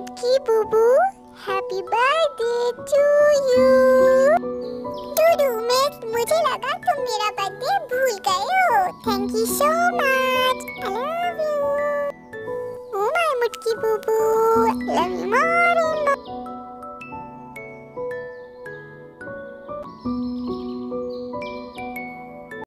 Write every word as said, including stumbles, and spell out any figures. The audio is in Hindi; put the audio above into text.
मुटकी बुबू, हैप्पी बर्थडे टू यू। दुदू, मैं मुझे लगा तुम मेरा बर्थडे भूल गए हो। Thank you so much, I love you. Oh my मुटकी बुबू।